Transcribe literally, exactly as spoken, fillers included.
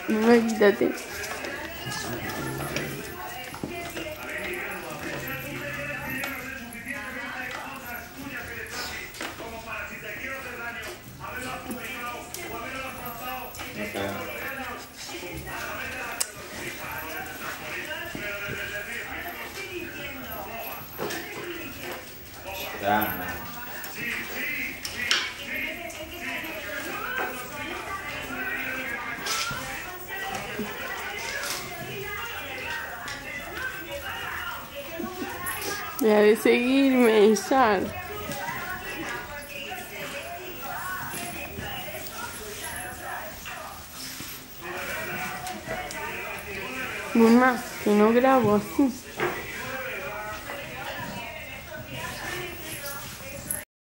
Mamá, quítate. Ya. Deja de seguirme, ya. Mamá, que no grabo así.